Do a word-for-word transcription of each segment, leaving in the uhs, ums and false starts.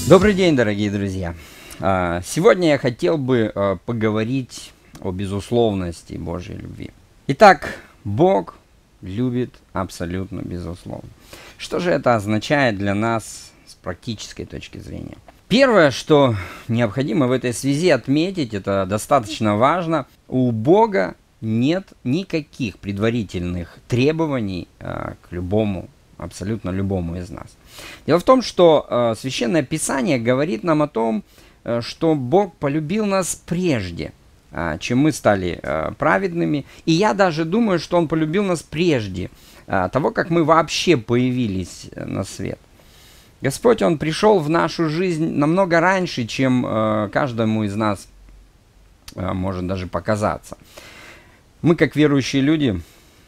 Добрый день, дорогие друзья! Сегодня я хотел бы поговорить о безусловности Божьей любви. Итак, Бог любит абсолютно безусловно. Что же это означает для нас с практической точки зрения? Первое, что необходимо в этой связи отметить, это достаточно важно, у Бога нет никаких предварительных требований к любому, абсолютно любому из нас. Дело в том, что э, Священное Писание говорит нам о том, э, что Бог полюбил нас прежде, э, чем мы стали э, праведными. И я даже думаю, что Он полюбил нас прежде э, того, как мы вообще появились на свет. Господь, Он пришел в нашу жизнь намного раньше, чем э, каждому из нас э, может даже показаться. Мы, как верующие люди,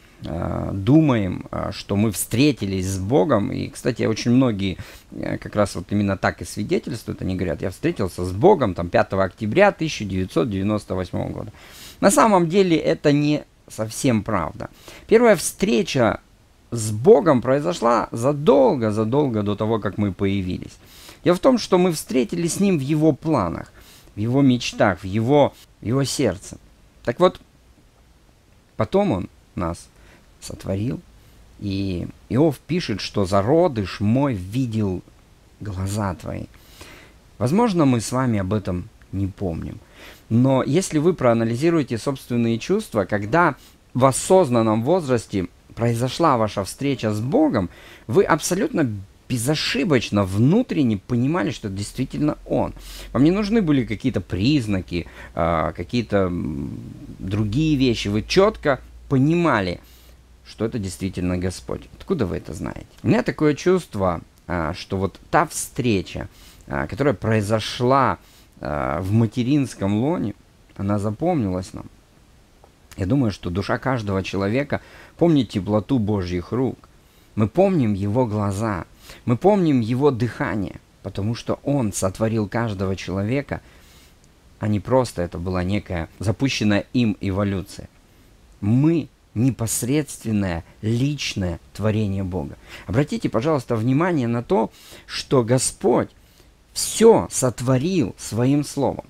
думаем, что мы встретились с Богом, и, кстати, очень многие как раз вот именно так и свидетельствуют, они говорят, я встретился с Богом там пятого октября тысяча девятьсот девяносто восьмого года. На самом деле это не совсем правда. Первая встреча с Богом произошла задолго-задолго до того, как мы появились. Дело в том, что мы встретились с Ним в Его планах, в Его мечтах, в Его, в его сердце. Так вот, потом Он нас сотворил. И Иов пишет, что зародыш мой видел глаза твои. Возможно, мы с вами об этом не помним. Но если вы проанализируете собственные чувства, когда в осознанном возрасте произошла ваша встреча с Богом, вы абсолютно безошибочно внутренне понимали, что это действительно Он. Вам не нужны были какие-то признаки, какие-то другие вещи. Вы четко понимали, что это действительно Господь. Откуда вы это знаете? У меня такое чувство, что вот та встреча, которая произошла в материнском лоне, она запомнилась нам. Я думаю, что душа каждого человека помнит теплоту Божьих рук. Мы помним Его глаза, мы помним Его дыхание, потому что Он сотворил каждого человека, а не просто это была некая запущенная им эволюция. Мы непосредственное, личное творение Бога. Обратите, пожалуйста, внимание на то, что Господь все сотворил Своим Словом.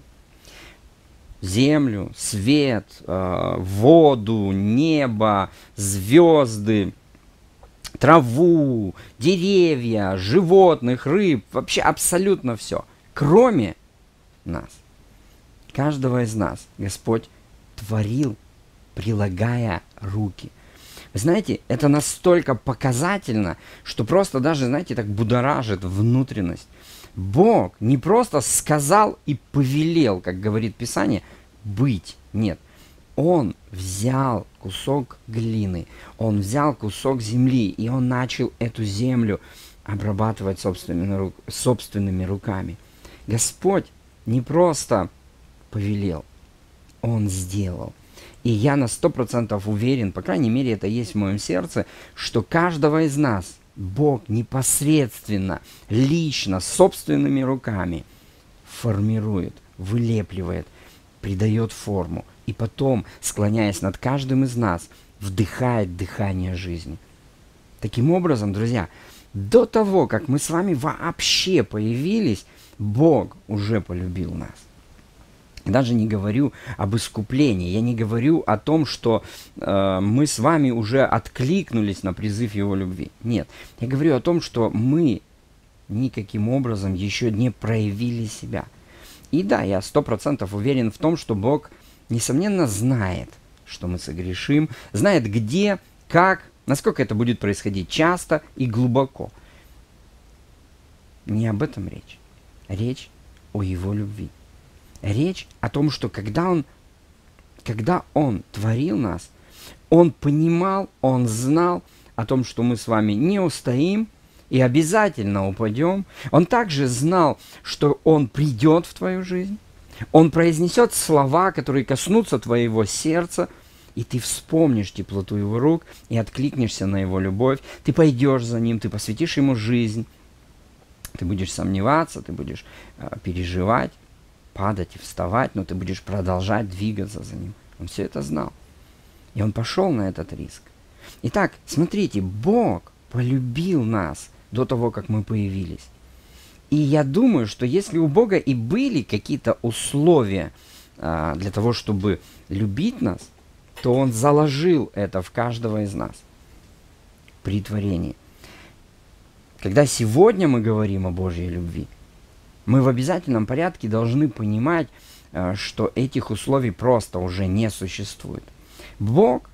Землю, свет, воду, небо, звезды, траву, деревья, животных, рыб, вообще абсолютно все. Кроме нас, каждого из нас Господь творил, прилагая руки. Вы знаете, это настолько показательно, что просто даже, знаете, так будоражит внутренность. Бог не просто сказал и повелел, как говорит Писание, быть. Нет. Он взял кусок глины, он взял кусок земли, и он начал эту землю обрабатывать собственными, рук, собственными руками. Господь не просто повелел, Он сделал. И я на сто процентов уверен, по крайней мере это есть в моем сердце, что каждого из нас Бог непосредственно, лично, собственными руками формирует, вылепливает, придает форму. И потом, склоняясь над каждым из нас, вдыхает дыхание жизни. Таким образом, друзья, до того, как мы с вами вообще появились, Бог уже полюбил нас. Я даже не говорю об искуплении, я не говорю о том, что э, мы с вами уже откликнулись на призыв Его любви. Нет, я говорю о том, что мы никаким образом еще не проявили себя. И да, я сто процентов уверен в том, что Бог, несомненно, знает, что мы согрешим, знает где, как, насколько это будет происходить часто и глубоко. Не об этом речь. Речь о Его любви. Речь о том, что когда он, когда он творил нас, Он понимал, Он знал о том, что мы с вами не устоим и обязательно упадем. Он также знал, что Он придет в твою жизнь. Он произнесет слова, которые коснутся твоего сердца, и ты вспомнишь теплоту Его рук и откликнешься на Его любовь. Ты пойдешь за Ним, ты посвятишь Ему жизнь. Ты будешь сомневаться, ты будешь э, переживать, падать и вставать, но ты будешь продолжать двигаться за Ним. Он все это знал. И Он пошел на этот риск. Итак, смотрите, Бог полюбил нас до того, как мы появились. И я думаю, что если у Бога и были какие-то условия а, для того, чтобы любить нас, то Он заложил это в каждого из нас при творении. Когда сегодня мы говорим о Божьей любви, мы в обязательном порядке должны понимать, а, что этих условий просто уже не существует. Бог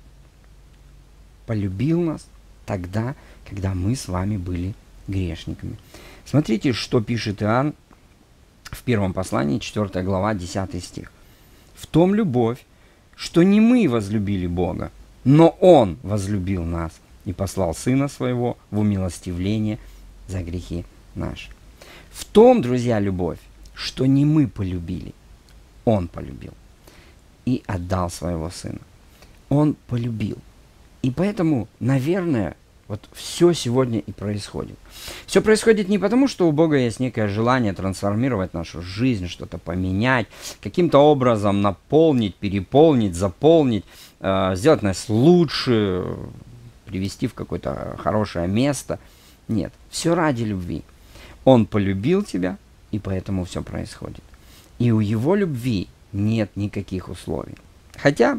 полюбил нас тогда, когда мы с вами были грешниками. Смотрите, что пишет Иоанн в первом послании, четвёртая глава, десятый стих. «В том любовь, что не мы возлюбили Бога, но Он возлюбил нас и послал Сына Своего в умилостивление за грехи наши». В том, друзья, любовь, что не мы полюбили, Он полюбил и отдал Своего Сына. Он полюбил. И поэтому, наверное, вот все сегодня и происходит. Все происходит не потому, что у Бога есть некое желание трансформировать нашу жизнь, что-то поменять, каким-то образом наполнить, переполнить, заполнить, э, сделать нас лучше, привести в какое-то хорошее место. Нет, все ради любви. Он полюбил тебя, и поэтому все происходит. И у Его любви нет никаких условий. Хотя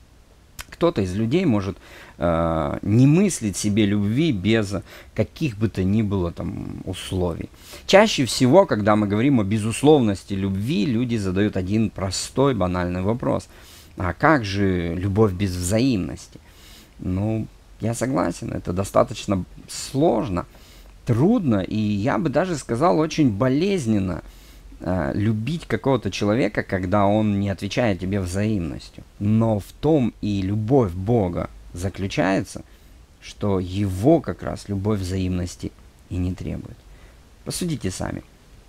кто-то из людей может э, не мыслить себе любви без каких бы то ни было там условий. Чаще всего, когда мы говорим о безусловности любви, люди задают один простой, банальный вопрос. А как же любовь без взаимности? Ну, я согласен, это достаточно сложно, трудно, и я бы даже сказал, очень болезненно любить какого-то человека, когда он не отвечает тебе взаимностью. Но в том и любовь Бога заключается, что Его как раз любовь взаимности и не требует. Посудите сами.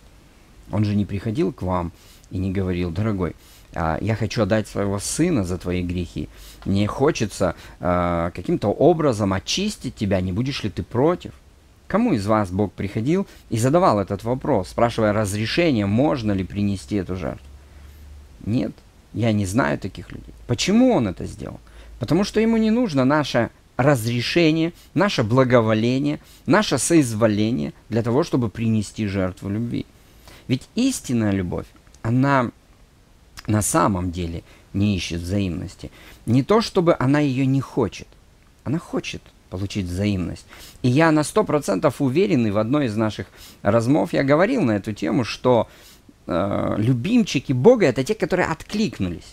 Он же не приходил к вам и не говорил: дорогой, я хочу отдать своего сына за твои грехи. Мне хочется каким-то образом очистить тебя, не будешь ли ты против? Кому из вас Бог приходил и задавал этот вопрос, спрашивая разрешение, можно ли принести эту жертву? Нет, я не знаю таких людей. Почему Он это сделал? Потому что Ему не нужно наше разрешение, наше благоволение, наше соизволение для того, чтобы принести жертву любви. Ведь истинная любовь, она на самом деле не ищет взаимности. Не то, чтобы она ее не хочет. Она хочет получить взаимность. И я на сто процентов уверен, и в одной из наших размов я говорил на эту тему, что э, любимчики Бога — это те, которые откликнулись.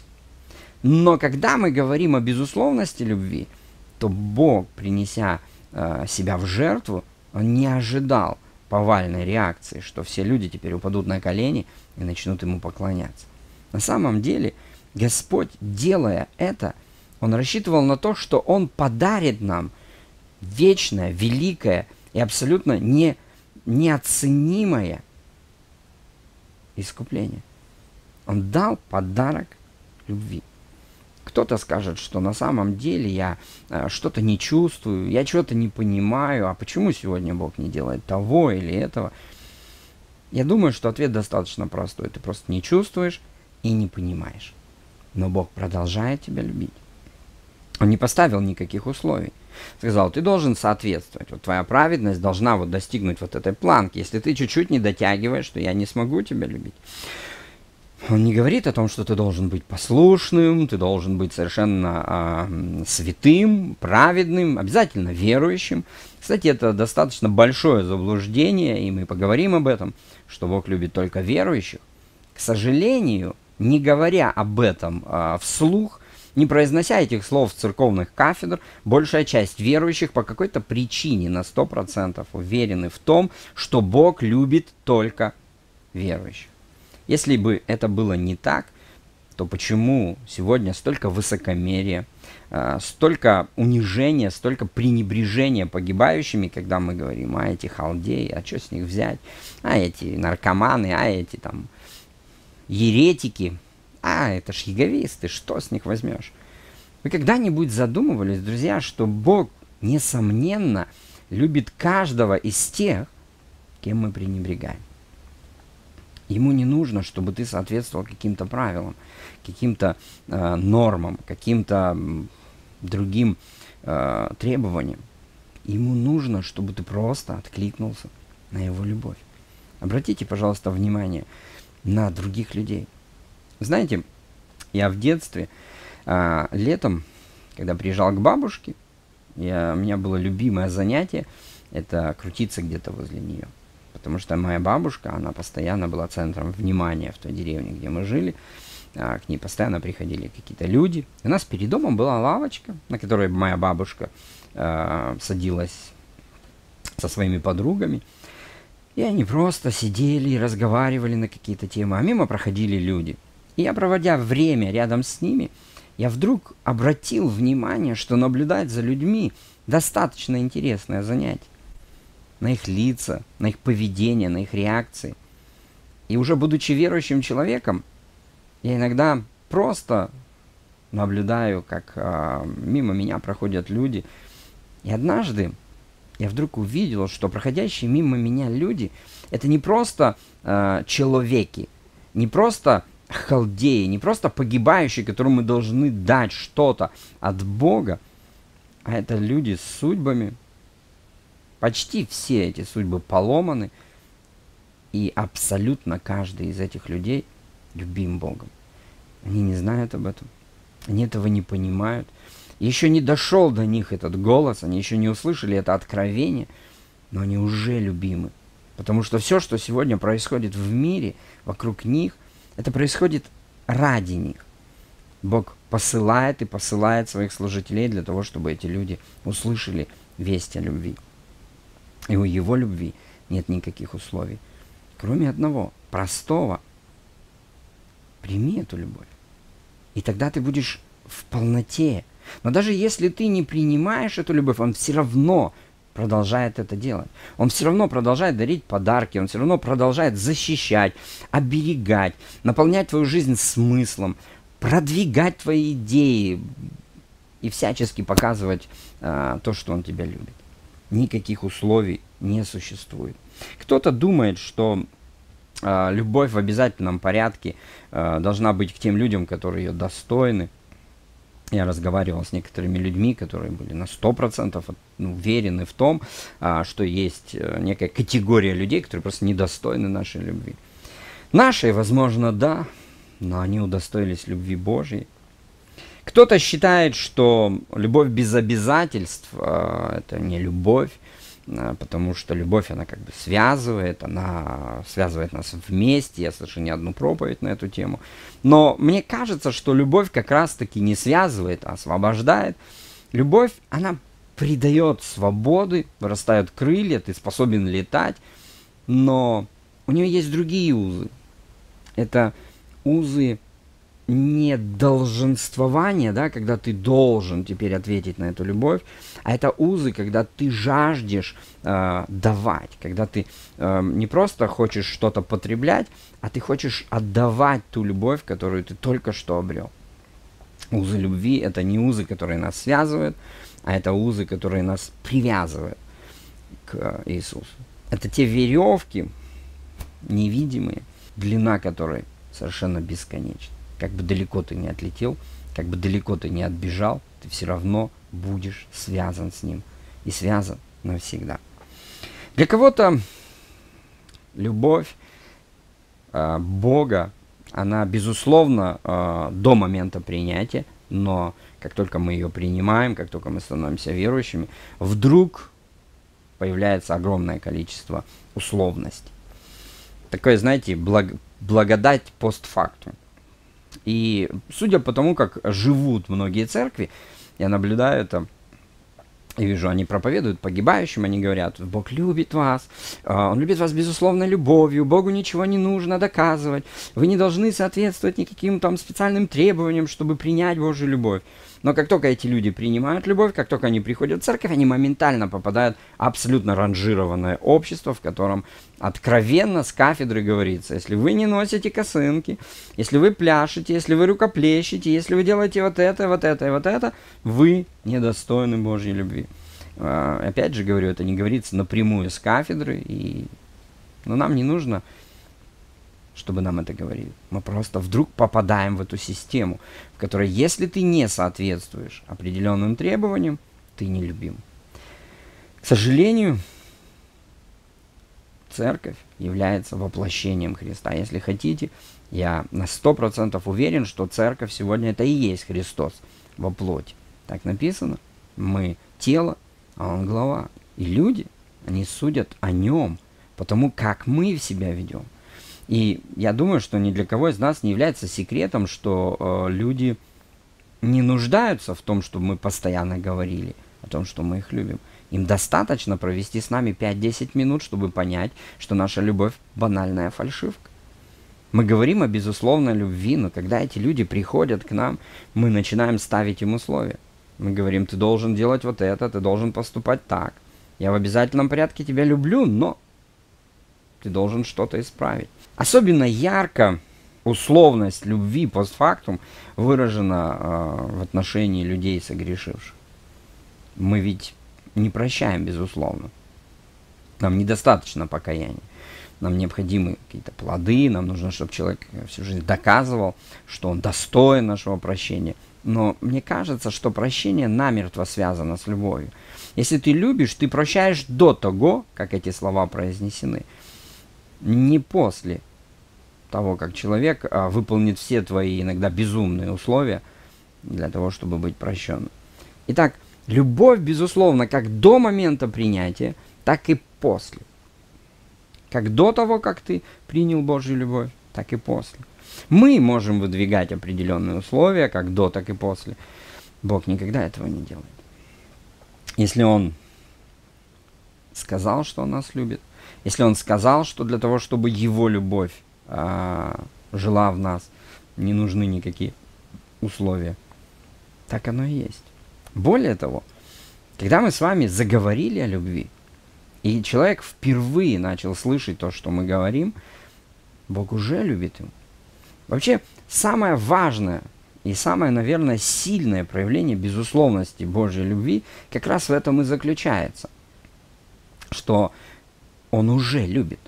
Но когда мы говорим о безусловности любви, то Бог, принеся э, себя в жертву, Он не ожидал повальной реакции, что все люди теперь упадут на колени и начнут Ему поклоняться. На самом деле, Господь, делая это, Он рассчитывал на то, что Он подарит нам вечное, великое и абсолютно не, неоценимое искупление. Он дал подарок любви. Кто-то скажет, что на самом деле я э, что-то не чувствую, я чего-то не понимаю, а почему сегодня Бог не делает того или этого? Я думаю, что ответ достаточно простой. Ты просто не чувствуешь и не понимаешь. Но Бог продолжает тебя любить. Он не поставил никаких условий. Сказал: ты должен соответствовать. Вот твоя праведность должна вот достигнуть вот этой планки. Если ты чуть-чуть не дотягиваешь, то я не смогу тебя любить. Он не говорит о том, что ты должен быть послушным, ты должен быть совершенно э, святым, праведным, обязательно верующим. Кстати, это достаточно большое заблуждение, и мы поговорим об этом, что Бог любит только верующих. К сожалению, не говоря об этом э, вслух, не произнося этих слов с церковных кафедр, большая часть верующих по какой-то причине на сто процентов уверены в том, что Бог любит только верующих. Если бы это было не так, то почему сегодня столько высокомерия, столько унижения, столько пренебрежения погибающими, когда мы говорим: а эти халдеи, а что с них взять, а эти наркоманы, а эти там еретики, а это ж яговисты, что с них возьмешь? Вы когда-нибудь задумывались, друзья, что Бог, несомненно, любит каждого из тех, кем мы пренебрегаем? Ему не нужно, чтобы ты соответствовал каким-то правилам, каким-то э, нормам, каким-то другим э, требованиям. Ему нужно, чтобы ты просто откликнулся на Его любовь. Обратите, пожалуйста, внимание на других людей. Знаете, я в детстве, а, летом, когда приезжал к бабушке, я, у меня было любимое занятие, это крутиться где-то возле нее. Потому что моя бабушка, она постоянно была центром внимания в той деревне, где мы жили. А, к ней постоянно приходили какие-то люди. У нас перед домом была лавочка, на которой моя бабушка а, садилась со своими подругами. И они просто сидели и разговаривали на какие-то темы, а мимо проходили люди. И я, проводя время рядом с ними, я вдруг обратил внимание, что наблюдать за людьми достаточно интересное занятие. На их лица, на их поведение, на их реакции. И уже будучи верующим человеком, я иногда просто наблюдаю, как а, мимо меня проходят люди. И однажды я вдруг увидел, что проходящие мимо меня люди — это не просто э, человеки, не просто халдеи, не просто погибающие, которым мы должны дать что-то от Бога, а это люди с судьбами. Почти все эти судьбы поломаны, и абсолютно каждый из этих людей любим Богом. Они не знают об этом, они этого не понимают. Еще не дошел до них этот голос, они еще не услышали это откровение, но они уже любимы. Потому что все, что сегодня происходит в мире, вокруг них, это происходит ради них. Бог посылает и посылает своих служителей для того, чтобы эти люди услышали весть о любви. И у Его любви нет никаких условий, кроме одного, простого. Прими эту любовь, и тогда ты будешь в полноте. Но даже если ты не принимаешь эту любовь, Он все равно продолжает это делать. Он все равно продолжает дарить подарки, Он все равно продолжает защищать, оберегать, наполнять твою жизнь смыслом, продвигать твои идеи и всячески показывать а, то, что Он тебя любит. Никаких условий не существует. Кто-то думает, что а, любовь в обязательном порядке а, должна быть к тем людям, которые ее достойны. Я разговаривал с некоторыми людьми, которые были на сто процентов ну, уверены в том, а, что есть а, некая категория людей, которые просто недостойны нашей любви. Нашей, возможно, да, но они удостоились любви Божьей. Кто-то считает, что любовь без обязательств а, это не любовь, а, потому что любовь, она как бы связывает, она связывает нас вместе. Я слышу не одну проповедь на эту тему. Но мне кажется, что любовь как раз-таки не связывает, а освобождает. Любовь, она придает свободы, вырастают крылья, ты способен летать, но у нее есть другие узы. Это узы не долженствования, да, когда ты должен теперь ответить на эту любовь, а это узы, когда ты жаждешь э, давать, когда ты э, не просто хочешь что-то потреблять, а ты хочешь отдавать ту любовь, которую ты только что обрел. Узы любви — это не узы, которые нас связывают, а это узы, которые нас привязывают к Иисусу. Это те веревки невидимые, длина которой совершенно бесконечна. Как бы далеко ты не отлетел, как бы далеко ты не отбежал, ты все равно будешь связан с Ним. И связан навсегда. Для кого-то любовь э, Бога, она, безусловно, э, до момента принятия, но как только мы ее принимаем, как только мы становимся верующими, вдруг появляется огромное количество условностей. Такое, знаете, благ, благодать постфактум. И судя по тому, как живут многие церкви, я наблюдаю это и вижу, они проповедуют погибающим, они говорят: Бог любит вас, Он любит вас безусловной любовью, Богу ничего не нужно доказывать, вы не должны соответствовать никаким там специальным требованиям, чтобы принять Божью любовь. Но как только эти люди принимают любовь, как только они приходят в церковь, они моментально попадают в абсолютно ранжированное общество, в котором откровенно с кафедры говорится: если вы не носите косынки, если вы пляшете, если вы рукоплещете, если вы делаете вот это, вот это и вот это, вы недостойны Божьей любви. Опять же говорю, это не говорится напрямую с кафедры, и... но нам не нужно, чтобы нам это говорили. Мы просто вдруг попадаем в эту систему, в которой, если ты не соответствуешь определенным требованиям, ты не любим. К сожалению, церковь является воплощением Христа. Если хотите, я на сто процентов уверен, что церковь сегодня это и есть Христос во плоти. Так написано. Мы тело, а Он глава. И люди, они судят о Нем, потому как мы себя ведем. И я думаю, что ни для кого из нас не является секретом, что э, люди не нуждаются в том, чтобы мы постоянно говорили о том, что мы их любим. Им достаточно провести с нами пять-десять минут, чтобы понять, что наша любовь банальная фальшивка. Мы говорим о безусловной любви, но когда эти люди приходят к нам, мы начинаем ставить им условия. Мы говорим: ты должен делать вот это, ты должен поступать так. Я в обязательном порядке тебя люблю, но ты должен что-то исправить. Особенно ярко условность любви постфактум выражена э, в отношении людей, согрешивших. Мы ведь не прощаем, безусловно. Нам недостаточно покаяния. Нам необходимы какие-то плоды, нам нужно, чтобы человек всю жизнь доказывал, что он достоин нашего прощения. Но мне кажется, что прощение намертво связано с любовью. Если ты любишь, ты прощаешь до того, как эти слова произнесены. Не после того, как человек а, выполнит все твои иногда безумные условия для того, чтобы быть прощенным. Итак, любовь, безусловно, как до момента принятия, так и после. Как до того, как ты принял Божью любовь, так и после. Мы можем выдвигать определенные условия, как до, так и после. Бог никогда этого не делает. Если Он сказал, что Он нас любит, если Он сказал, что для того, чтобы Его любовь а, жила в нас, не нужны никакие условия, так оно и есть. Более того, когда мы с вами заговорили о любви, и человек впервые начал слышать то, что мы говорим, Бог уже любит его. Вообще, самое важное и самое, наверное, сильное проявление безусловности Божьей любви как раз в этом и заключается, что Он уже любит,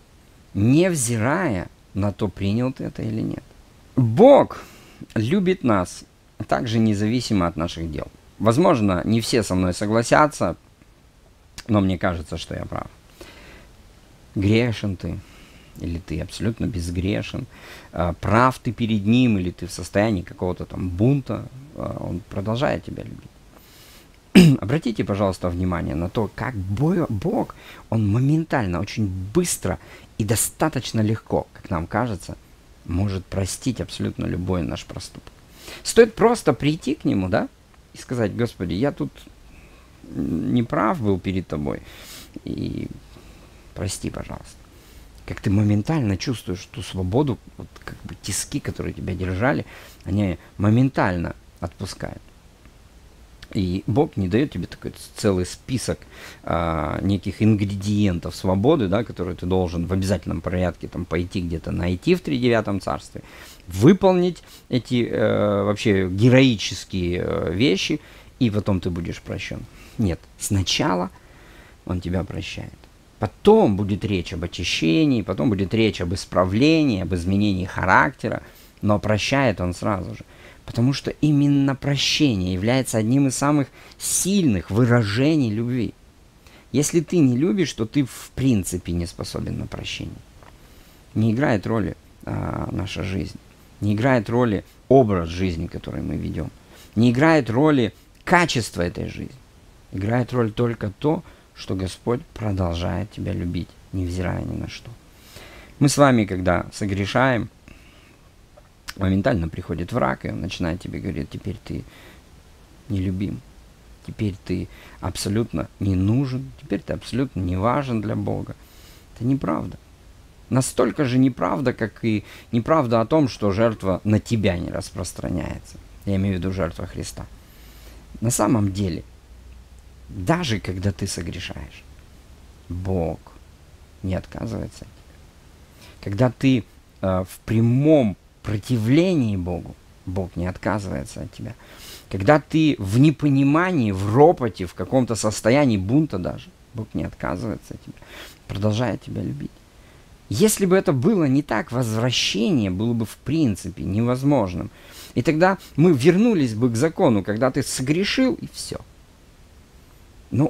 невзирая на то, принял ты это или нет. Бог любит нас также независимо от наших дел. Возможно, не все со мной согласятся, но мне кажется, что я прав. Грешен ты, или ты абсолютно безгрешен, прав ты перед Ним, или ты в состоянии какого-то там бунта, Он продолжает тебя любить. Обратите, пожалуйста, внимание на то, как Бог, Он моментально, очень быстро и достаточно легко, как нам кажется, может простить абсолютно любой наш проступок. Стоит просто прийти к Нему, да, и сказать: Господи, я тут не прав был перед Тобой, и прости, пожалуйста. Как ты моментально чувствуешь ту свободу, вот как бы тиски, которые тебя держали, они моментально отпускают. И Бог не дает тебе такой целый список а, неких ингредиентов свободы, да, которые ты должен в обязательном порядке там, пойти где-то найти в тридевятом царстве, выполнить эти э, вообще героические э, вещи, и потом ты будешь прощен. Нет, сначала Он тебя прощает. Потом будет речь об очищении, потом будет речь об исправлении, об изменении характера, но прощает Он сразу же. Потому что именно прощение является одним из самых сильных выражений любви. Если ты не любишь, то ты в принципе не способен на прощение. Не играет роли а, наша жизнь, не играет роли образ жизни, который мы ведем, не играет роли качество этой жизни. Играет роль только то, что Господь продолжает тебя любить, невзирая ни на что. Мы с вами, когда согрешаем, моментально приходит враг, и он начинает тебе говорить: теперь ты нелюбим, теперь ты абсолютно не нужен, теперь ты абсолютно не важен для Бога. Это неправда. Настолько же неправда, как и неправда о том, что жертва на тебя не распространяется. Я имею в виду жертва Христа. На самом деле, даже когда ты согрешаешь, Бог не отказывается от тебя. Когда ты э, в прямом противлении Богу, Бог не отказывается от тебя. Когда ты в непонимании, в ропоте, в каком-то состоянии бунта даже, Бог не отказывается от тебя, продолжает тебя любить. Если бы это было не так, возвращение было бы в принципе невозможным. И тогда мы вернулись бы к закону, когда ты согрешил, и все. Ну,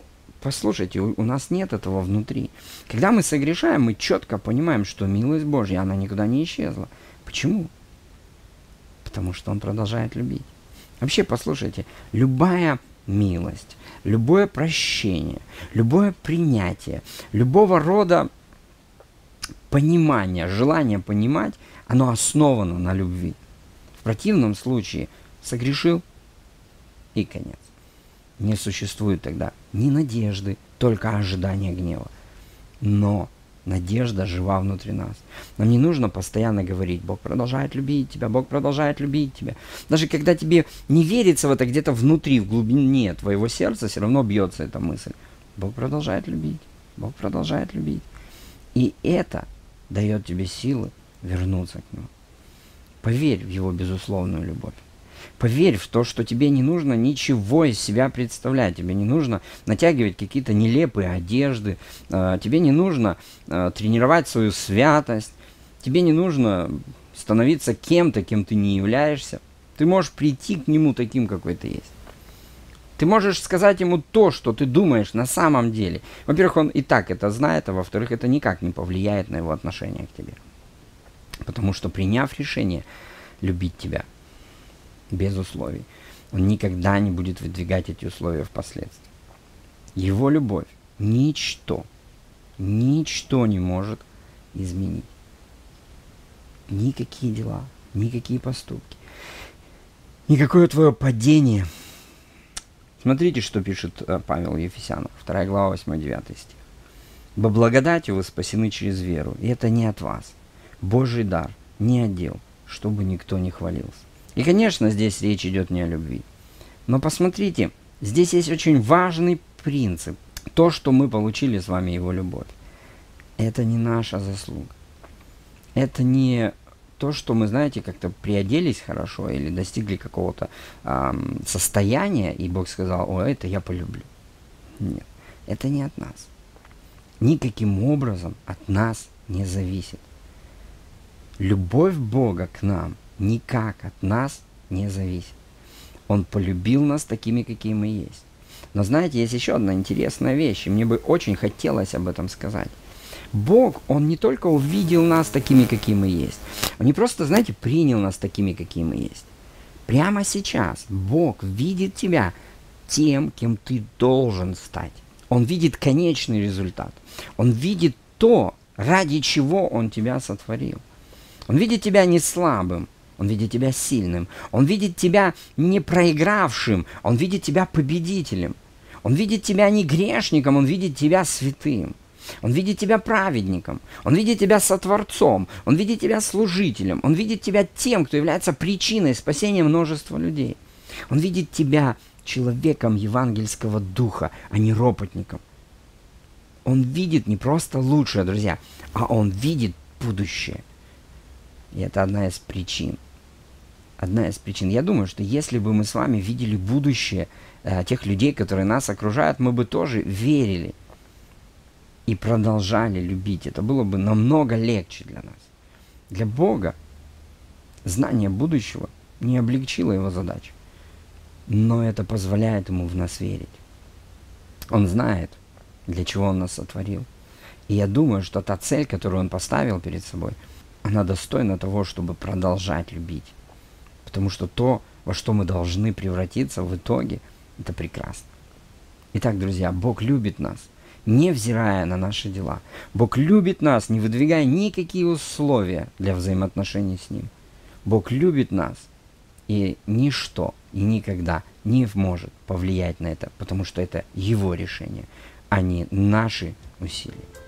послушайте, у, у нас нет этого внутри. Когда мы согрешаем, мы четко понимаем, что милость Божья, она никуда не исчезла. Почему? Потому что Он продолжает любить. Вообще, послушайте, любая милость, любое прощение, любое принятие, любого рода понимание, желание понимать, оно основано на любви. В противном случае согрешил и конец. Не существует тогда ни надежды, только ожидание гнева. Но надежда жива внутри нас. Нам не нужно постоянно говорить: Бог продолжает любить тебя, Бог продолжает любить тебя. Даже когда тебе не верится в это, где-то внутри, в глубине твоего сердца, все равно бьется эта мысль: Бог продолжает любить, Бог продолжает любить. И это дает тебе силы вернуться к Нему. Поверь в Его безусловную любовь. Поверь в то, что тебе не нужно ничего из себя представлять, тебе не нужно натягивать какие-то нелепые одежды, э, тебе не нужно э, тренировать свою святость, тебе не нужно становиться кем-то, кем ты не являешься. Ты можешь прийти к Нему таким, какой ты есть. Ты можешь сказать Ему то, что ты думаешь на самом деле. Во-первых, Он и так это знает, а во-вторых, это никак не повлияет на Его отношение к тебе. Потому что, приняв решение любить тебя без условий, Он никогда не будет выдвигать эти условия впоследствии. Его любовь ничто, ничто не может изменить. Никакие дела, никакие поступки, никакое твое падение. Смотрите, что пишет Павел Ефесянам, вторая глава, восьмой-девятый стих. «Бо благодатью вы спасены через веру, и это не от вас. Божий дар, не от дел, чтобы никто не хвалился». И, конечно, здесь речь идет не о любви. Но посмотрите, здесь есть очень важный принцип. То, что мы получили с вами Его любовь, это не наша заслуга. Это не то, что мы, знаете, как-то приоделись хорошо или достигли какого-то эм, состояния, и Бог сказал: «О, это я полюблю». Нет, это не от нас. Никаким образом от нас не зависит. Любовь Бога к нам никак от нас не зависит. Он полюбил нас такими, какие мы есть. Но знаете, есть еще одна интересная вещь, и мне бы очень хотелось об этом сказать. Бог, Он не только увидел нас такими, какие мы есть. Он не просто, знаете, принял нас такими, какие мы есть. Прямо сейчас Бог видит тебя тем, кем ты должен стать. Он видит конечный результат. Он видит то, ради чего Он тебя сотворил. Он видит тебя не слабым, Он видит тебя сильным. Он видит тебя не проигравшим, Он видит тебя победителем. Он видит тебя не грешником, Он видит тебя святым. Он видит тебя праведником, Он видит тебя сотворцом, Он видит тебя служителем, Он видит тебя тем, кто является причиной спасения множества людей. Он видит тебя человеком евангельского духа, а не ропотником. Он видит не просто лучшее, друзья, а Он видит будущее. И это одна из причин. Одна из причин. Я думаю, что если бы мы с вами видели будущее э, тех людей, которые нас окружают, мы бы тоже верили и продолжали любить. Это было бы намного легче для нас. Для Бога знание будущего не облегчило Его задачу, но это позволяет Ему в нас верить. Он знает, для чего Он нас сотворил. И я думаю, что та цель, которую Он поставил перед собой, она достойна того, чтобы продолжать любить. Потому что то, во что мы должны превратиться в итоге, это прекрасно. Итак, друзья, Бог любит нас, невзирая на наши дела. Бог любит нас, не выдвигая никакие условия для взаимоотношений с Ним. Бог любит нас, и ничто и никогда не может повлиять на это, потому что это Его решение, а не наши усилия.